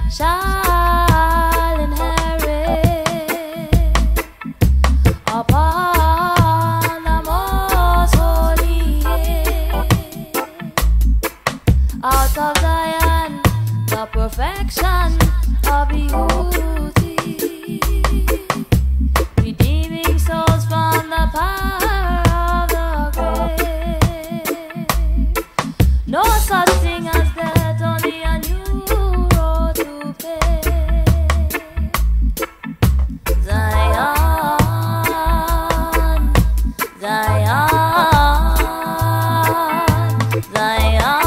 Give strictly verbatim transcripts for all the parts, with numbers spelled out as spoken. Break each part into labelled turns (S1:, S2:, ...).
S1: shall inherit upon the most holy hill. Out of Zion, the perfection of beauty, redeeming souls from the power of the grave. No such thing as death, only a new road to pay. Zion, Zion, Zion.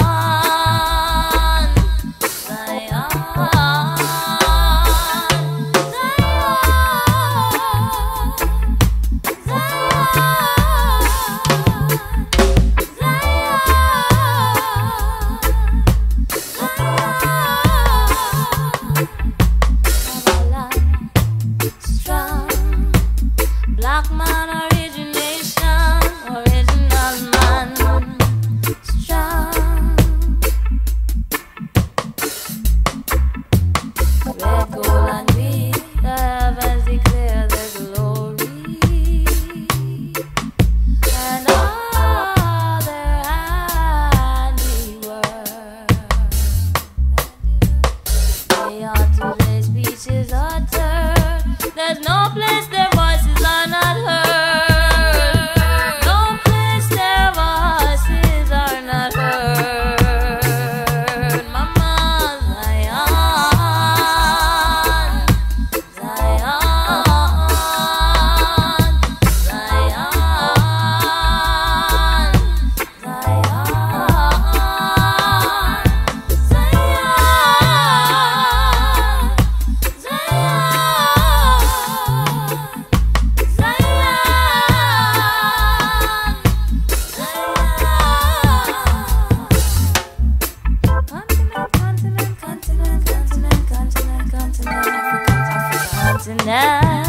S1: Black man origination, original man, strong. Red, gold, and green, the heavens declare their glory, and all their handiwork. They ought to their speech is uttered. There's no place their voices are not heard. No place their voices are not heard. Mama, Zion, Zion, Zion, Zion, Continent,